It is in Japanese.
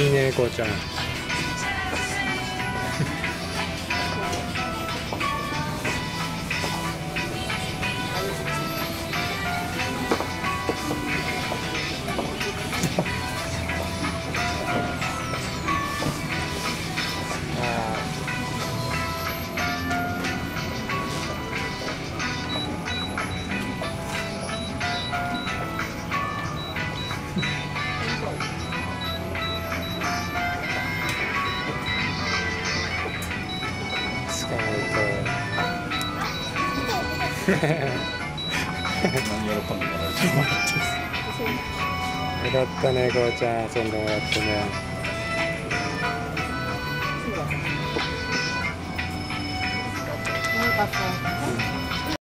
いいね、こうちゃん。スカウト。 何喜んでもらえてもらってよかったね、こうちゃん、遊んでもらってね。 なんかさ、